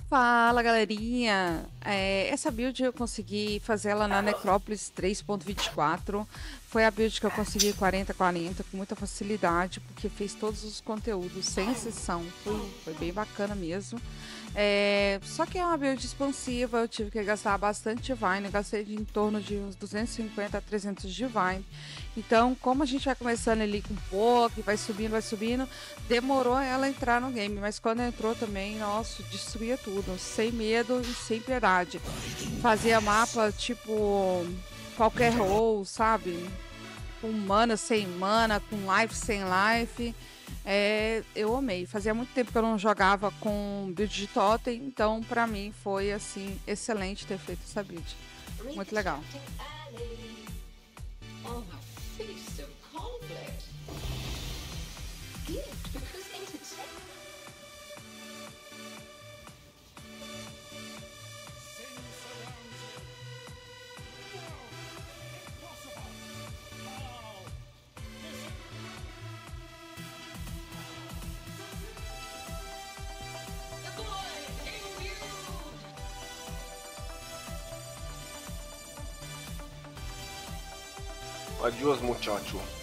Fala, galerinha! Essa build eu consegui fazer ela na Necrópolis 3.24. Foi a build que eu consegui 40-40 com muita facilidade, porque fez todos os conteúdos, sem exceção. Foi bem bacana mesmo. Só que é uma build expansiva, eu tive que gastar bastante Divine. Eu gastei em torno de uns 250 a 300 Divine. Então, como a gente vai começando ali com pouco, e vai subindo, demorou ela entrar no game. Mas quando entrou também, nossa, destruía tudo, sem medo e sem piedade. Fazia mapa tipo qualquer role, sabe? Com mana sem mana, com life sem life. Eu amei. Fazia muito tempo que eu não jogava com build de totem, então pra mim foi assim excelente ter feito essa build. Muito legal. Adiós, muchacho.